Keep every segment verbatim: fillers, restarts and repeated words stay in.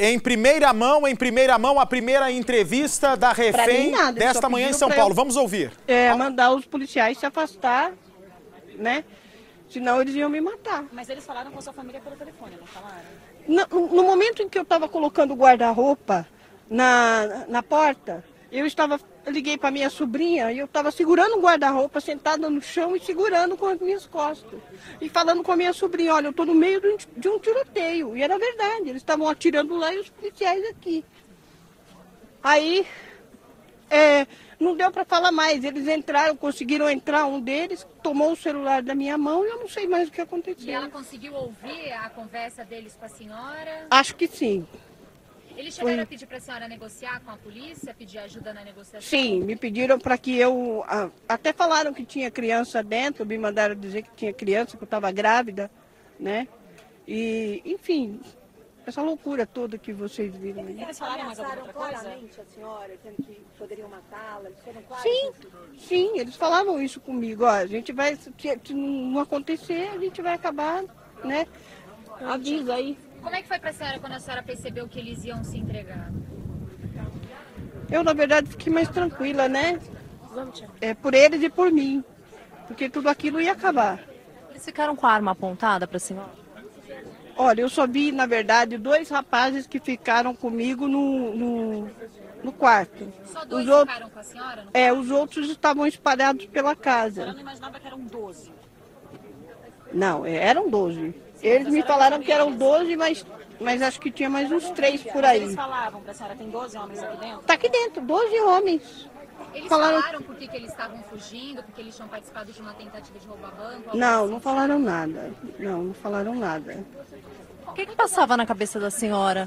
Em primeira mão, em primeira mão, a primeira entrevista da refém nada, desta manhã em São Paulo. Eu, Vamos ouvir. É, mandar os policiais se afastar, né? Senão eles iam me matar. Mas eles falaram com a sua família pelo telefone, não falaram? No, no momento em que eu estava colocando o guarda-roupa na, na porta, eu estava, eu liguei para minha sobrinha e eu estava segurando o guarda-roupa, sentada no chão e segurando com as minhas costas. E falando com a minha sobrinha, olha, eu estou no meio de um, de um tiroteio. E era verdade, eles estavam atirando lá e os policiais aqui. Aí, é, não deu para falar mais, eles entraram, conseguiram entrar, um deles tomou o celular da minha mão e eu não sei mais o que aconteceu. E ela conseguiu ouvir a conversa deles com a senhora? Acho que sim. Eles chegaram Foi. a pedir para a senhora negociar com a polícia, pedir ajuda na negociação? Sim, me pediram para que eu... Até falaram que tinha criança dentro, me mandaram dizer que tinha criança, que eu estava grávida, né? E, enfim, essa loucura toda que vocês viram. Né? Eles falaram mais alguma outra coisa? Claramente a senhora, dizendo que poderiam matá-la, eles foram claros? Sim, sim, eles falavam isso comigo, ó, a gente vai, se não acontecer, a gente vai acabar, né? Avisa aí. Como é que foi para a senhora quando a senhora percebeu que eles iam se entregar? Eu, na verdade, fiquei mais tranquila, né? É, por eles e por mim, porque tudo aquilo ia acabar. Eles ficaram com a arma apontada para a senhora? Olha, eu só vi, na verdade, dois rapazes que ficaram comigo no, no, no quarto. Só dois os ficaram outros, com a senhora? É, os outros estavam espalhados pela casa. A senhora não imaginava que eram doze? Não, eram doze. Eles me falaram que eram doze, mas, mas acho que tinha mais uns três por aí. Eles falavam para a senhora, tem doze homens aqui dentro? Tá aqui dentro, doze homens. Eles falaram... falaram por que, que eles estavam fugindo, porque eles tinham participado de uma tentativa de roubar banco? Não, não falaram nada. Não, não falaram nada. O que, que passava na cabeça da senhora?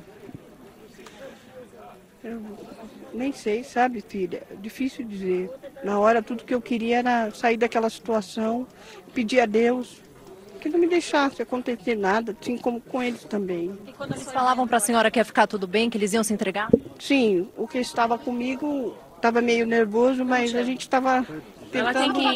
Eu nem sei, sabe, filha? Difícil dizer. Na hora, tudo que eu queria era sair daquela situação, pedir a Deus que não me deixasse acontecer nada, assim como com eles também. E quando eles falavam para a senhora que ia ficar tudo bem, que eles iam se entregar? Sim, o que estava comigo estava meio nervoso, mas a gente estava tentando...